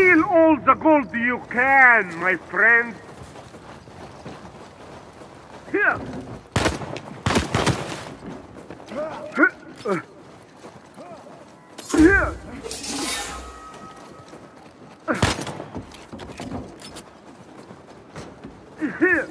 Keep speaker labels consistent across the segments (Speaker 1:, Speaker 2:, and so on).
Speaker 1: Steal all the gold you can, my friend. Here. Here. Here.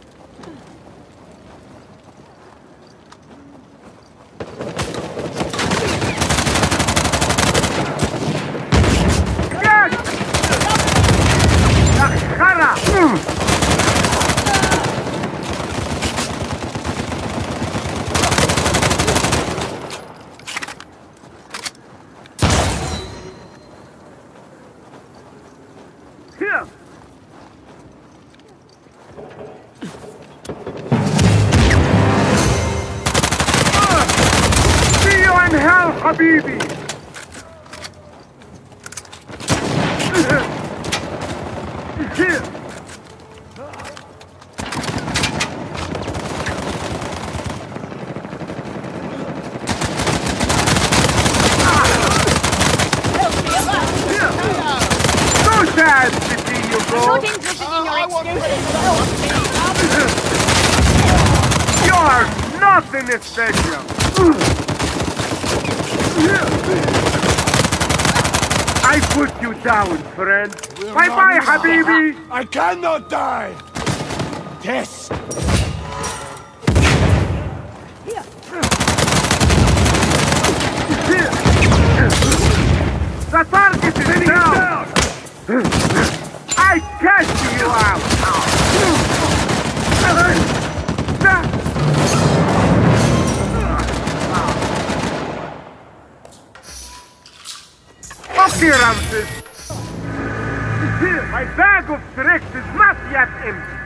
Speaker 1: Here. See you in hell, Habibi. Here. Sad to see you go.
Speaker 2: I'm not interested in your excuses.
Speaker 1: You're nothing special. I put you down, friend. Bye-bye, Habibi.
Speaker 3: I cannot die. Test.
Speaker 1: The target is down. I catch you out! Okay, Ramses. My bag of tricks is not yet empty.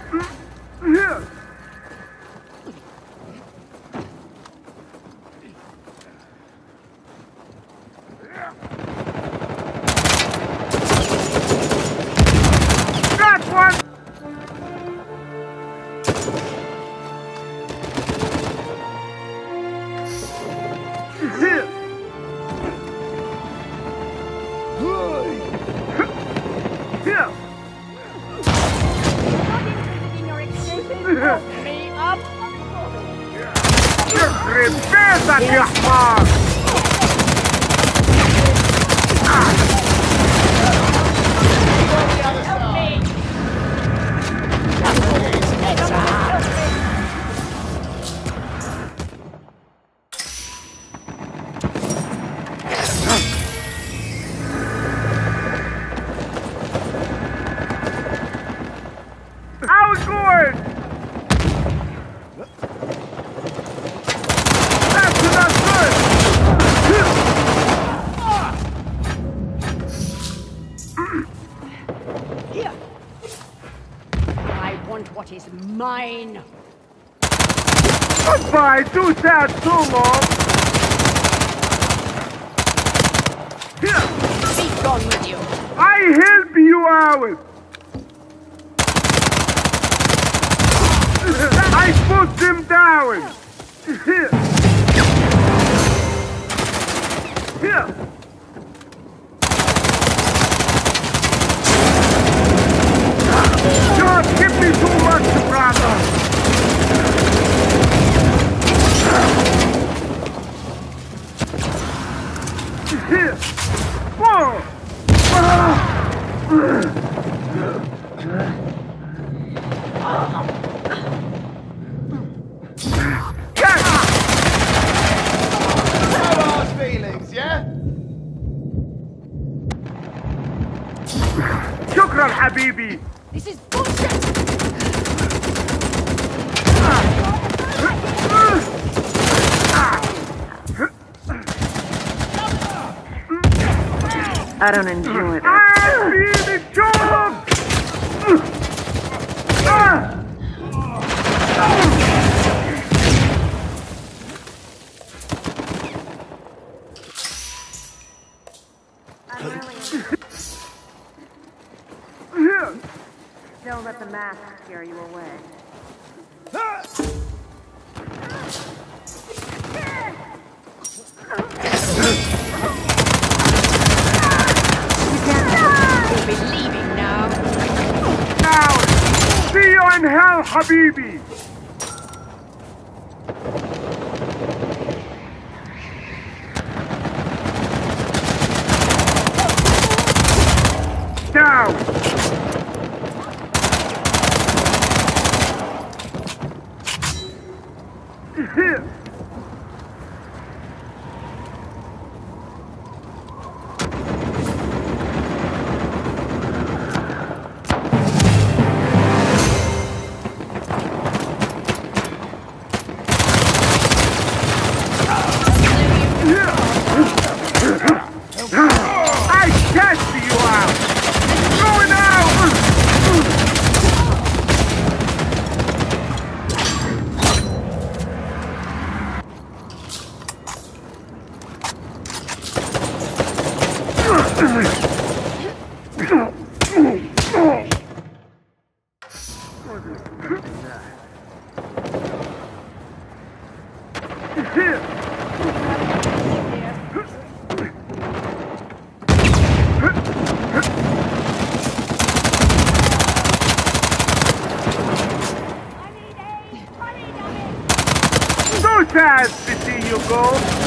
Speaker 1: بيتك يا حمار. How's it going? That's not good.
Speaker 2: Here. I want what is mine.
Speaker 1: Goodbye, do that so long. Here.
Speaker 2: Be gone with you.
Speaker 1: I help you out. I put them down. Here. Here. Don't give me too much, brother. Here. Whoa.
Speaker 3: Feelings, yeah?
Speaker 1: شكرا حبيبي.
Speaker 2: This is bullshit.
Speaker 4: I don't enjoy it.
Speaker 1: I feel the job.
Speaker 4: Don't let the mask scare you away.
Speaker 1: Habibi! Down! Here! I cast you out! Going out! So sad to see you go.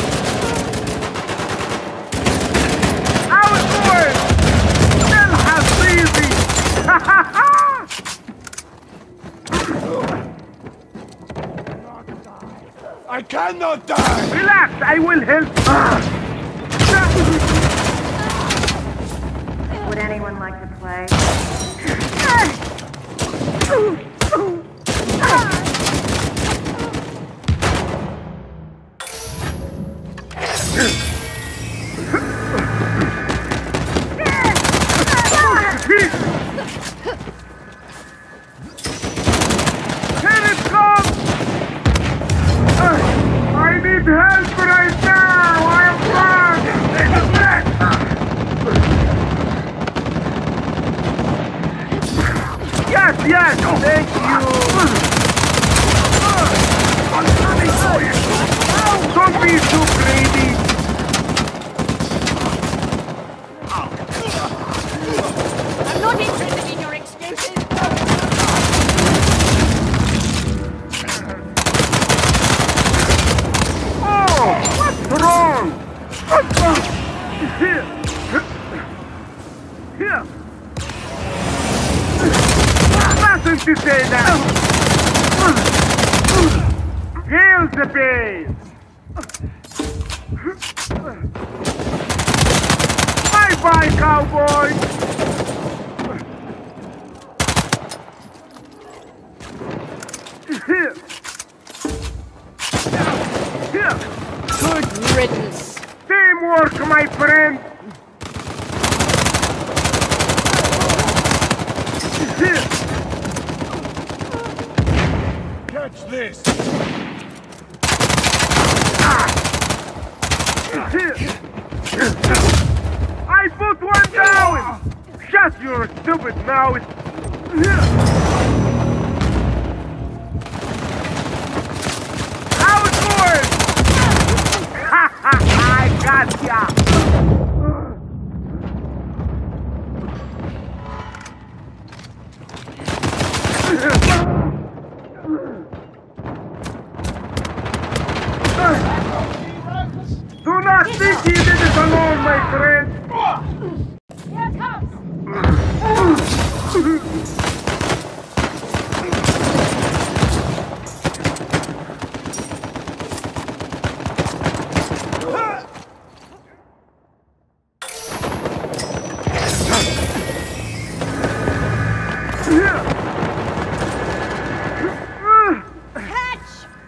Speaker 1: Outward! Still has easy! Ha ha ha!
Speaker 3: I cannot die!
Speaker 1: Relax, I will help.
Speaker 4: Would anyone like to play?
Speaker 1: Here it comes! I need help right now! I am wrong! Yes, yes! Thank you! Don't be too greedy!
Speaker 2: I'm not interested in your excuses.
Speaker 1: Oh! What's wrong? Here! Here! Nothing to say now! Hail the base! Bye-bye, cowboy! Here! Here!
Speaker 2: Good riddance.
Speaker 1: Teamwork, my friend! Here!
Speaker 3: Catch this!
Speaker 1: Here! I put one down! Shut your stupid mouth! Outward! Ha ha! I got ya! Do not think he did it alone, my friend!
Speaker 2: Here it comes. Catch!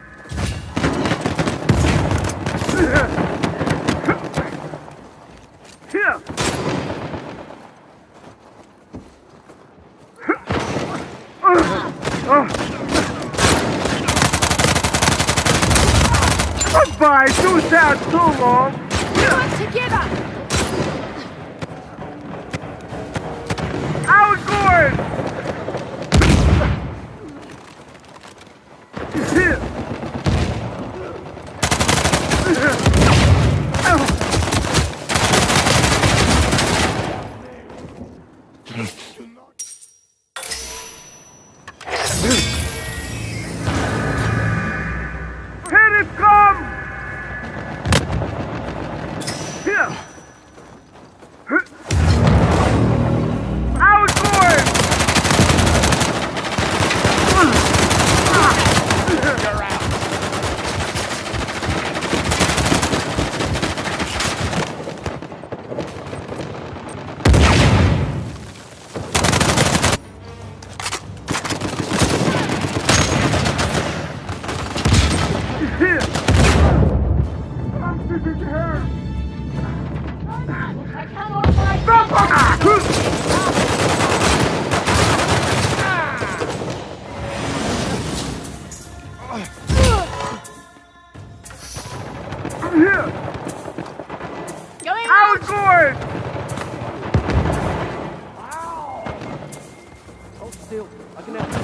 Speaker 1: Here! Goodbye, too sad, too long!
Speaker 2: Work together!
Speaker 1: Outward! Here!
Speaker 2: I cannot fight. Going
Speaker 1: Out going!
Speaker 5: Hold still. I can help.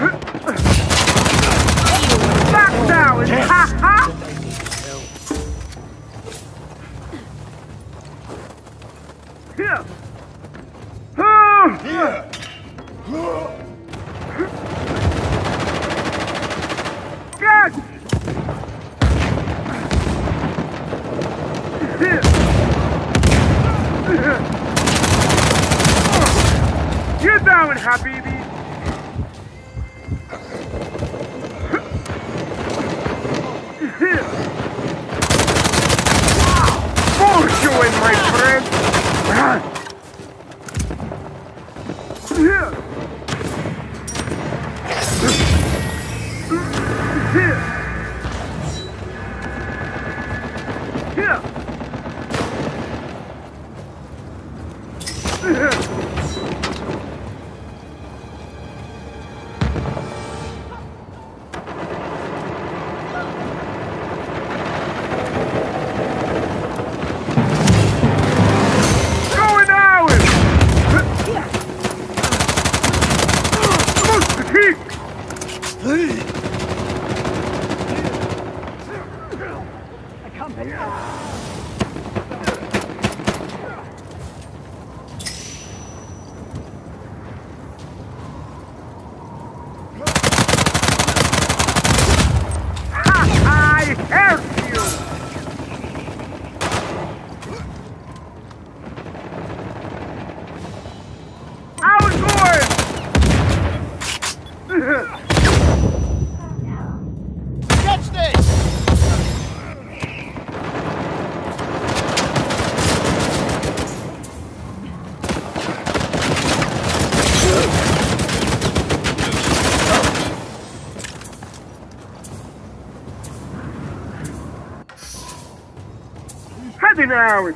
Speaker 1: Back down! Ha ha! Here!
Speaker 3: Here!
Speaker 1: Catch! Here! Get down, Habibi! Here! Force you in, my friend! Here! Here! Here! Going out! I hurt you! I was going!
Speaker 2: Catch this!
Speaker 1: Heading out!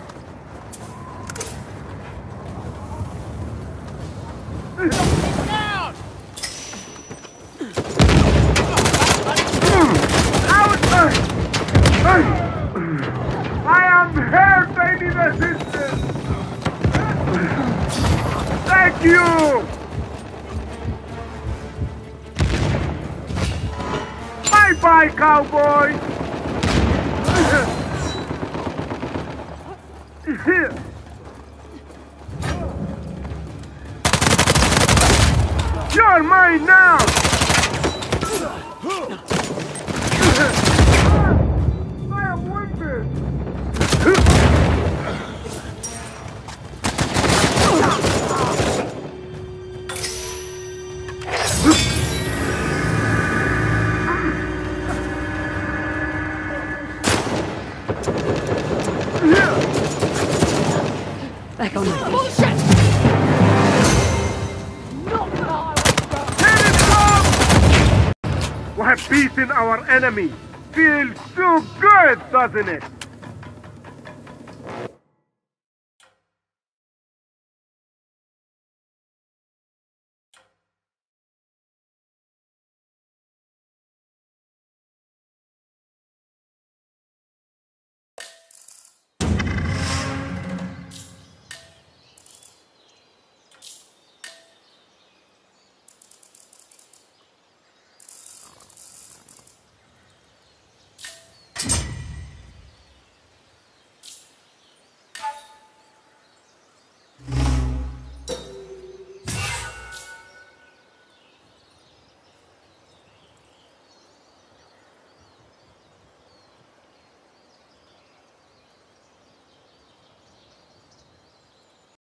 Speaker 2: Down!
Speaker 1: I am here, I need assistance! Thank you! Bye-bye, cowboy! You're mine now! I am wounded!
Speaker 5: Back on the
Speaker 2: Bullshit! Not now!
Speaker 1: Here it comes! We have beaten our enemy! Feels so good, doesn't it?